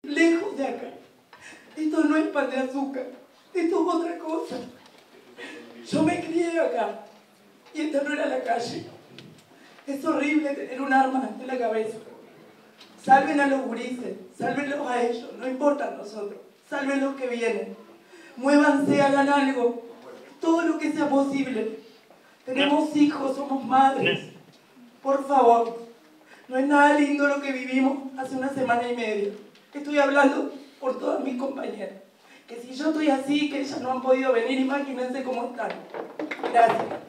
lejos de acá. Esto no es pan de azúcar, esto es otra cosa. Yo me crié acá y esta no era la calle. Es horrible tener un arma en la cabeza. Salven a los gurises, sálvenlos a ellos, no importa a nosotros. Salven los que vienen. Muévanse, hagan algo. Todo lo que sea posible. Tenemos hijos, somos madres. Por favor, no es nada lindo lo que vivimos hace una semana y media. Estoy hablando por todas mis compañeras. Que si yo estoy así, que ellas no han podido venir, imagínense cómo están. Gracias.